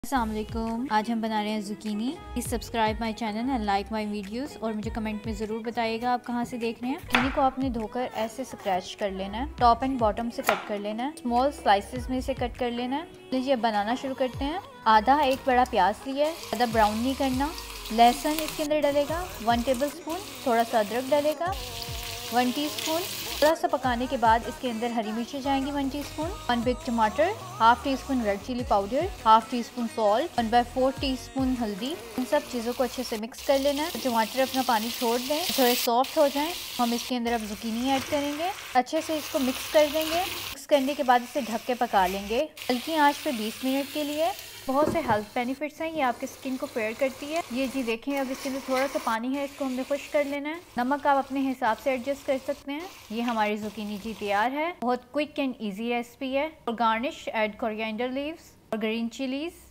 अस्सलाम वालेकुम। आज हम बना रहे हैं zucchini. Please subscribe my channel and like my videos और मुझे कमेंट में ज़रूर बताइएगा आप कहाँ से देख रहे हैं। ज़ुकीनी को आपने धोकर ऐसे स्क्रैच कर लेना है, टॉप एंड बॉटम से कट कर लेना है, स्मॉल स्लाइसेस में से कट कर लेना है। लीजिए अब बनाना शुरू करते हैं। आधा एक बड़ा प्याज लिया है, ज़्यादा ब्राउन नहीं करना। लहसुन इसके अंदर डलेगा 1 टेबल स्पून, थोड़ा सा अदरक डलेगा 1 टीस्पून। थोड़ा सा पकाने के बाद इसके अंदर हरी मिर्ची जाएंगी 1 टीस्पून, 1 बिग टमाटर, half teaspoon red chilli powder, half teaspoon salt, 1/4 teaspoon हल्दी। इन सब चीज़ों को अच्छे से मिक्स कर लेना है। टमाटर अपना पानी छोड़ दें, थोड़े सॉफ्ट हो जाएं, हम इसके अंदर अब ज़ुकीनी ऐड करेंगे। अच्छे से इसको मिक्स कर देंगे। मिक्स करने के बाद इसे ढक के पका लेंगे हल्की आंच पे 20 मिनट के लिए। बहुत से हेल्थ बेनिफिट्स हैं, ये आपके स्किन को फेयर करती है। ये जी देखें, अब इसके अंदर थोड़ा सा पानी है, इसको हमने खुश कर लेना है। नमक आप अपने हिसाब से एडजस्ट कर सकते हैं। ये हमारी ज़ुकीनी जी तैयार है। बहुत क्विक एंड इजी रेसिपी है। और गार्निश ऐड कोरिएंडर लीव्स और ग्रीन चिलीज।